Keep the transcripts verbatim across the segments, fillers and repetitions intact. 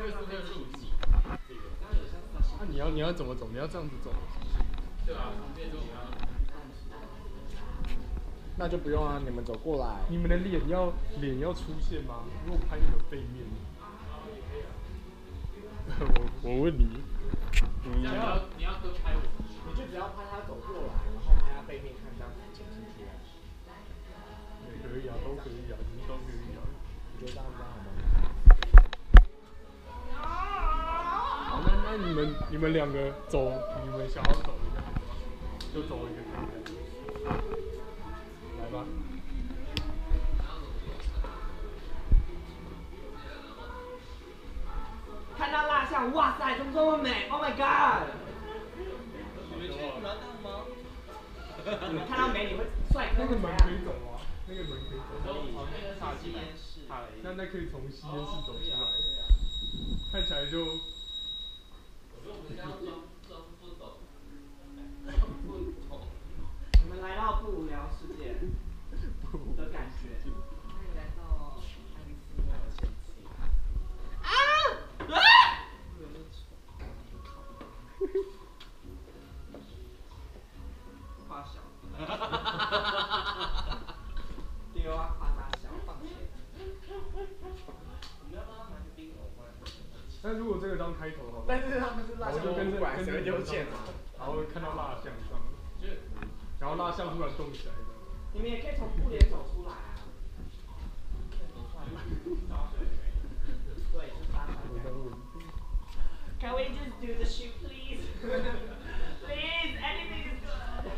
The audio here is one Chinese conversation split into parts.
会是会入籍。 那你要你要怎么走？你要这样子走。 对啊，从这种啊。 那就不用啊，你们走过来。你们的脸要脸要出现吗？如果拍你们背面。我我问你， 你要你要跟拍我， 你就只要拍他走过来，然后拍他背面看这样子剪进去。 也可以啊，都可以啊，你们都可以啊。 你觉得这样子好吗？ 好，那那你们你们两个走，你们想要走一个，就走一个可以的。来吧。 看到蜡像，哇塞，怎么这么美 ？Oh my god！ 你们去拿到吗？ 你们看到美女会帅哥那个门可以走啊，那个门可以走。 哦，那个是吸烟室。 那那可以从吸烟室走出来，看起来就。 我说我们要装装不懂，不懂。 你们来到不无聊世界的感觉。欢迎来到爱丽丝梦游仙境。啊！啊！夸小。丢啊！夸大小，放钱。 你要帮他买个冰偶吗？ 但如果这个当开头好， 但是他们是蜡像， 就跟着跟着丢钱啊， 然后看到蜡像上，然后蜡像突然动起来的。 你们也可以从布帘走出来啊。对，就是大小。Can we just do the shoot, please? Please, anything is good.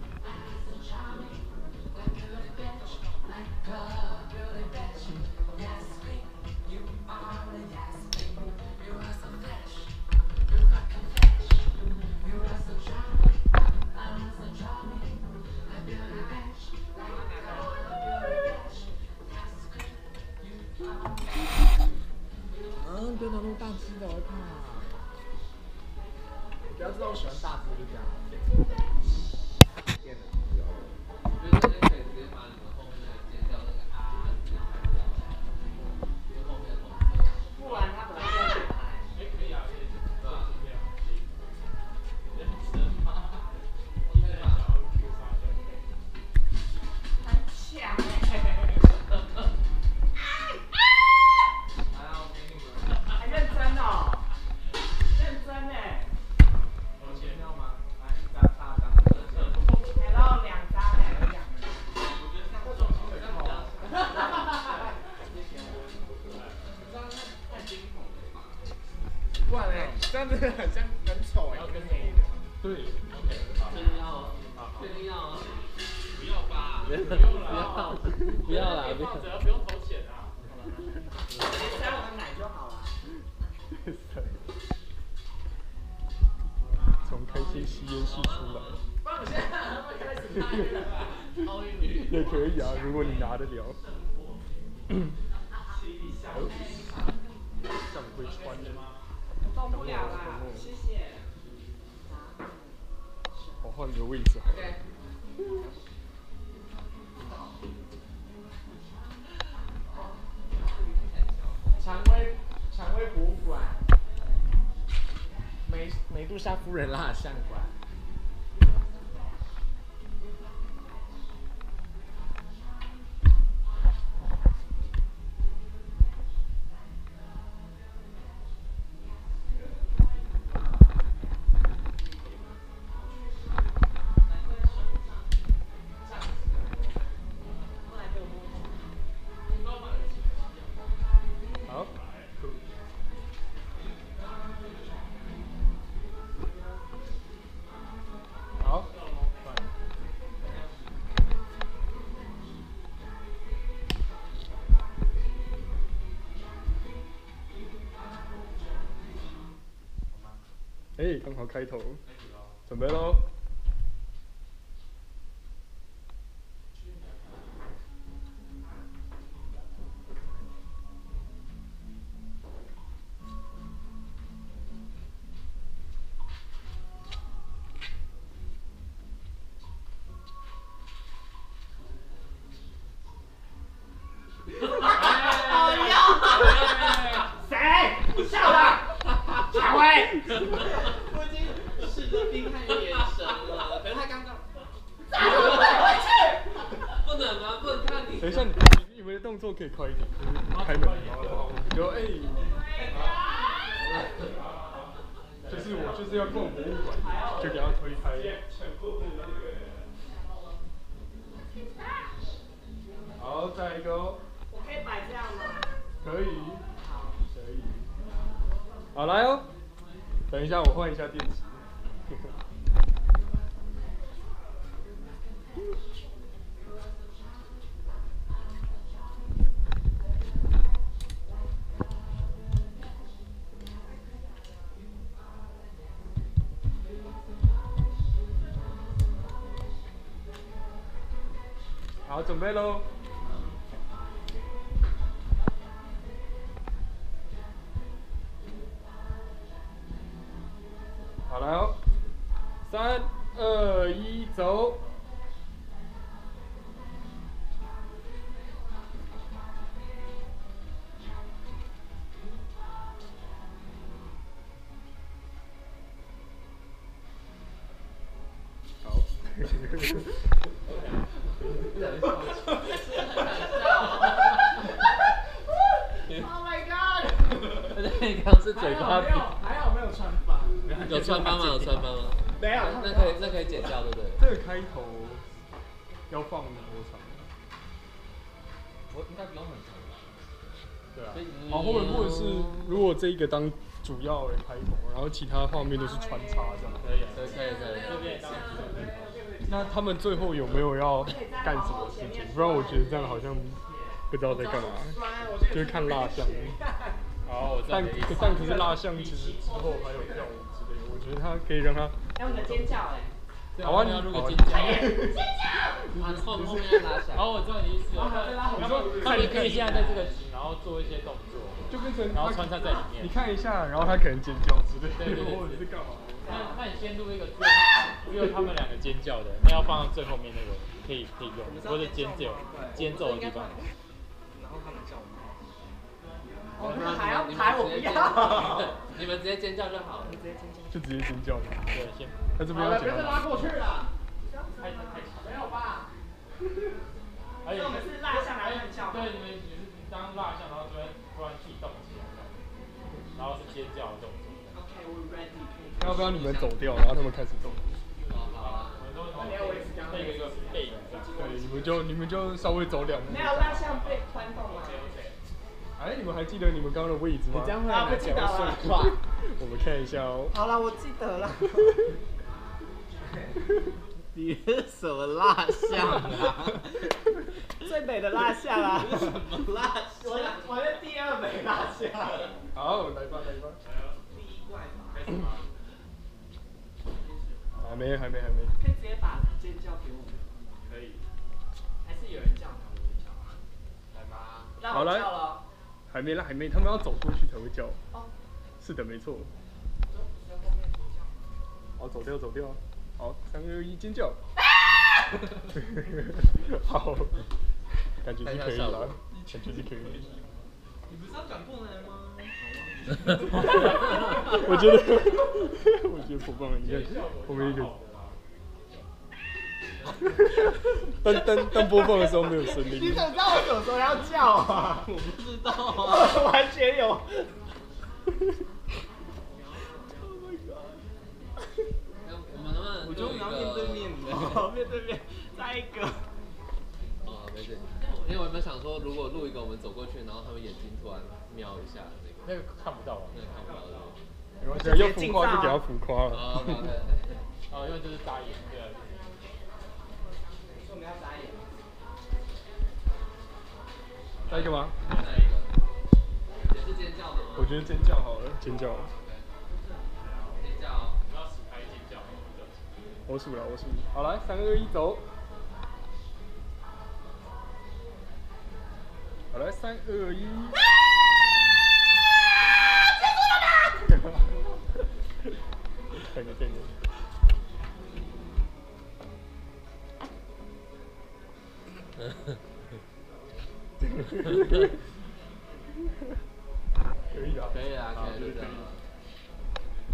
嗯，对的，那么大只的，我怕。不要知道我喜欢大只就这样。变得有。 我觉得这边可以直接把你们后面的剪掉那个啊，直接拍掉，因为后面的同学。 不然他本来就在拍。 哎，可以啊，可以，对吧？这样。认真吗？我在想要 Q 啥的。 很强哎。还认真哦，认真哎。有钱要吗？来一张大张的。还到两张哎，有两个。 我觉得这样这种其实比较。这样太惊恐了吧？ 不然哎，这样子很像很丑哎，跟黑的。 对。 确定要？确定要？不要吧？不用了。 不要啦， 不要。只要不用投钱啊。 塞我的奶就好了。 从开心吸烟室出来。 放下，会开始拍了。 奥运女。 也可以啊，如果你拿得了。像会穿的吗？ 动不了啦，谢谢。 我换个位置好了。 蔷薇蔷薇博物馆，美美杜莎夫人蜡像馆。 好。好。哎，刚好开头，准备喽。 谁？笑了。 我已经试着避开眼神了，可是他刚刚。不能吗？不能看你。 等一下，你你们的动作可以快一点，就是开门，然后就哎。就是我就是要逛博物馆，就给他推开。好，再一个哦。 我可以摆这样吗？ 可以。好，可以。好，来哦。等一下，我换一下电池。好，准备喽。好，来哦，三、二、一，走。好。 Oh my god！ 你刚刚是嘴巴比， 还好没有穿帮。 有穿帮吗？有穿帮吗？ 没有。 那可以，那可以剪掉，对不对？ 这个开头要放多长？ 我应该不用很长吧？ 对啊。好，或者或者是如果这一个当主要的开头，然后其他画面都是穿插这样。 可以，可以，可以，可以。 这边当主要。 那他们最后有没有要干什么事情？不然我觉得这样好像不知道在干嘛，就是看蜡像。 好，我知道但你的意思。 但可是蜡像其实之后还有跳舞之类的，我觉得他可以让他。 要你的尖叫哎！ 好啊， 要录个尖叫。 尖叫！后后面要拉响。 好，我知道你的意思。 你说他们可以现在在这个景，然后做一些动作， 就变成然后穿插在里面。 你看一下，然后他可能尖叫之类的， 对对对， 或者是干嘛？ 那那你先录一个只有只有他们两个尖叫的，那要放到最后面那个可以可以用，或者尖叫尖奏的地方。 然后他们叫我们。 我不还要拍我不要。 你们直接尖叫就好了。 你直接尖叫。 就直接尖叫嘛。 对，先。 他这边要剪。 别再拉过去了。 太太长。 没有吧？ 而且我们是蜡像来看笑。 对，你们你是当蜡像，然后突然突然自己动起来，然后是尖叫的动作。 OK， 我 ready。 要不要你们走掉，然后他们开始动？ 好，我们都配一个背影这样。 对，你们就你们就稍微走两步。 没有蜡像被穿动吗？ 哎，你们还记得你们刚刚的位置吗？ 这样会不记得了。 我们看一下哦。 好了，我记得了。你是什么蜡像啊？最美的蜡像啊！什么蜡像？我我是第二美蜡像。 好，来吧来吧。 第一怪吧。 开始吗？ 还没还没还没。 可以直接把尖叫给我们。 可以。 还是有人叫他们会叫啊？ 来吧。 让我叫了。 还没啦还没，他们要走过去才会叫。 哦。是的，没错。好，走掉走掉。好，三二一，尖叫！好，感觉是可以了，感觉是可以。 你不是要转过来吗？ 我觉得，我觉得不棒，你看后面一个。但但但播放的时候没有声音。 你怎么知道我什么时候要叫啊？我不知道啊，完全有。 我终于要面对面了，面对面，再一个。 啊，没事。因为我原本想说，如果录一个我们走过去，然后他们眼睛突然瞄一下那个。 那个看不到啊。 那个看不到的。 没关系，要浮夸就给他浮夸了。 啊，对对。 哦，因为就是眨眼，对啊。 我们要眨眼。 再一个吗？ 再一个。也是尖叫的吗？ 我觉得尖叫好了，尖叫。 尖叫。 不要数开尖叫。 我数了，我数。好，来，三二一，走。好，来，三二一。 结束了吗？ 看个电影。可以啊。 可以啊，可以，就这样。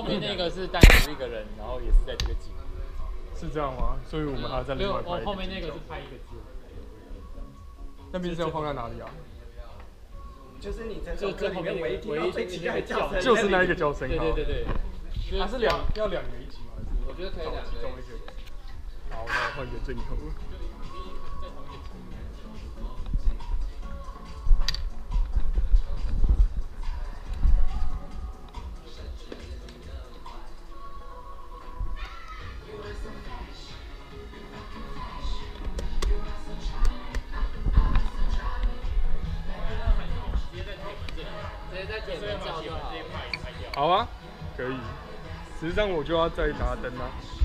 后面那个是单独一个人，然后也是在这个景。 是这样吗？所以我们还要再没有， 另外拍一个。 我后面那个是拍一个字。 那边是要放在哪里啊？ 就是你这就首歌里面唯一听到最奇怪的叫声， 就是那一个叫声。 对对对对。 它是两要两个一起吗？还是？ 我觉得可以两个。 其中一个。好，那换一个镜头。好啊，可以。实际上我就要再拿灯了。